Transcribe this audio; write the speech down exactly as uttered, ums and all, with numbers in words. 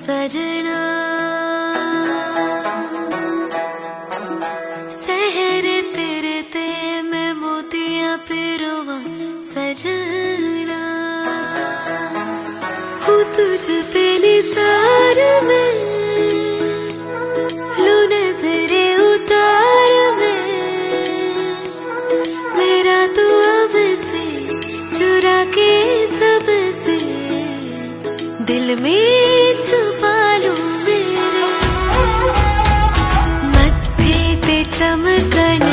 सजना सहरे तेरे ते मैं मोतियां पिरोवा सजना हूँ तुझ पे निसार में लू नजरे उतार में मेरा तो अब से चुरा के सबसे दिल में छुपा लूं मेरे मत्थे ते चमकण